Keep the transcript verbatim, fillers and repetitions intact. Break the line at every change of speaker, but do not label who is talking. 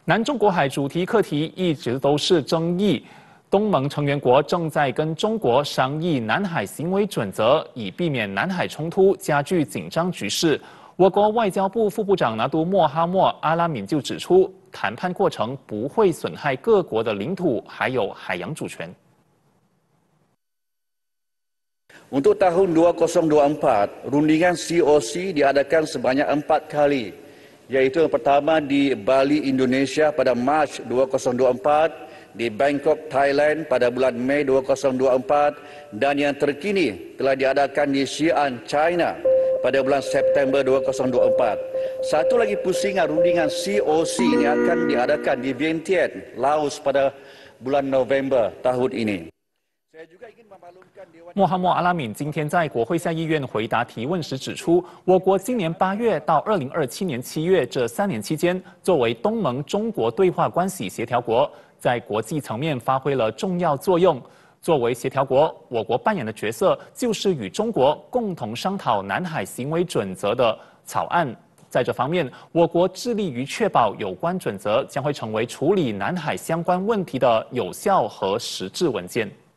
南中国海主题课题一直都是争议。东盟成员国正在跟中国商议南海行为准则，以避免南海冲突加剧紧张局势。我国外交部副部长拿督莫哈默阿拉敏就指出，谈判过程不会损害各国的领土还有海洋主权。
Untuk tahun dua ribu dua puluh empat, rundingan C O C diadakan sebanyak empat kali, iaitu yang pertama di Bali, Indonesia pada Mac dua ribu dua puluh empat, di Bangkok, Thailand pada bulan Mei dua ribu dua puluh empat, dan yang terkini telah diadakan di Xi'an, China pada bulan September dua ribu dua puluh empat. Satu lagi pusingan rundingan C O C ini akan diadakan di Vientiane, Laos pada bulan November tahun ini.
莫哈默阿拉敏今天在国会下议院回答提问时指出，我国今年八月到二零二七年七月这三年期间，作为东盟中国对话关系协调国，在国际层面发挥了重要作用。作为协调国，我国扮演的角色就是与中国共同商讨南海行为准则的草案。在这方面，我国致力于确保有关准则将会成为处理南海相关问题的有效和实质文件。